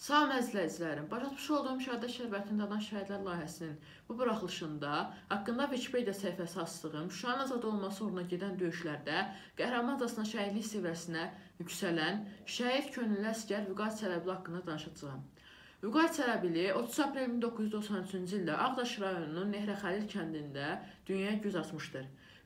Salam əzizləyicilərim, başlatmış olduğum Şəhadət Şərbətində adan şəhidlər layihəsinin bu buraxılışında haqqında Wikipedia səhifəsi açdığım Şuşanın azad olması uğruna gedən döyüşlərdə qəhrəmancasına şəhidlik seviyəsinə yüksələn şəhid könüllü əsgər Vüqar Çələbili haqqında danışacağam. Vüqar Çələbili 30 aprel 1993-cü ildə Ağdaş rayonunun Nehrəxəlil kəndində dünyaya göz açmışdır.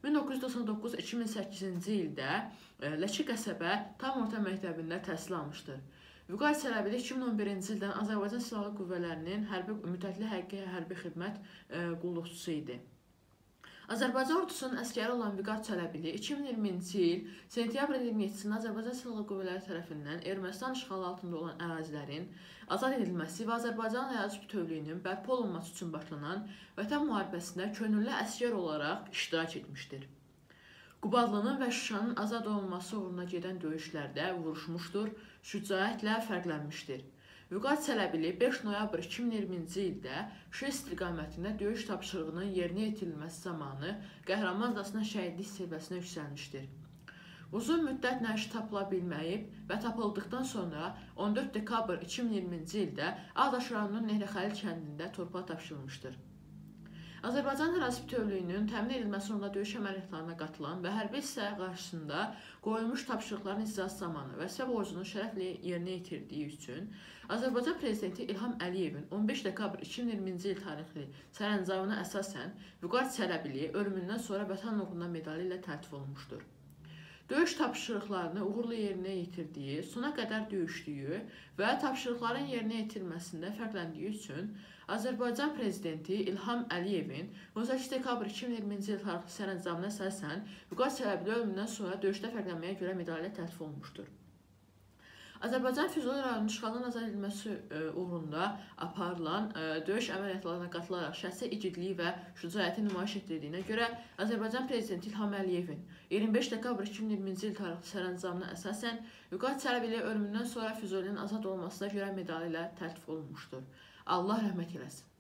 1999-2008-ci ildə Ləki qəsəbə tam orta məktəbində təhsil almışdır. Vüqar Çələbili 2011-ci ildən Azərbaycan Silahlı Qüvvələrinin müddətli həqiqi hərbi xidmət qulluqçusu idi. Azərbaycan ordusunun əsgəri olan Vüqar Çələbili 2020-ci il sentyabrın 27-sində Azərbaycan Silahlı Qüvvələri tərəfindən Ermənistan işğalı altında olan ərazilərin azad edilməsi və Azərbaycan ərazi bütövlüyünün bərpa olunması üçün başlanan Vətən müharibəsində könüllü əsgər olaraq iştirak etmişdir. Qubadlının və Şuşanın azad olunması uğruna gedən döyüşlərdə vuruşmuşdur, şücaətlə fərqlənmişdir. Vüqar Çələbili 5 noyabr 2020-ci ildə Şuşa istiqamətində döyüş tapşırığının yerinə yetirilməsi zamanı qəhrəmancasına şəhidlik seviyəsinə yüksəlmişdir. Uzun müddət nəşi tapıla bilməyib və tapıldıqdan sonra 14 dekabr 2020-ci ildə Ağdaş rayonunun Nehrəxəlil kəndində torpağa tapşırılmışdır. Azərbaycan ərazi bütövlüyünün təmin edilməsi uğrunda döyüş əməliyyatlarına qatılan və hərbi hissə qarşısında qoyulmuş tapşırıqların icrası zamanı vəzifə borcunu şərəflə yerinə yetirdiyi üçün Azərbaycan Prezidenti İlham Əliyevin 15 dekabr 2020-ci il tarixli sərəncamına əsasən Vüqar Çələbili ölümündən sonra Vətən uğruna medalı ilə təltif olunmuşdur. Döyüş tapşırıqlarını uğurla yerinə yetirdiyi, sona qədər döyüşdüyü və tapşırıqların yerinə yetirilməsində fərqləndiyi üçün Azərbaycan Prezidenti İlham Əliyevin 18 dekabr 2020-ci il tarixli sərəncamına əsasən Vüqar Çələbili ölümündən sonra döyüşdə fərqlənməyə görə medali ilə təltif olunmuşdur. Azərbaycan Füzuli rayonunun işğaldan azad edilməsi uğrunda aparılan döyüş əməliyyatlarına qatılaraq şəxsi igidliyi və şücaəti nümayiş etdirdiyinə görə Azərbaycan Prezidenti İlham Əliyevin 25 dekabr 2020-ci il tarixli sərəncamına əsasən Vüqar Çələbili ölümündən sonra Füzulinin azad olmasına görə medalı ilə təltif olunmuşdur. Allah rəhmət eləsin.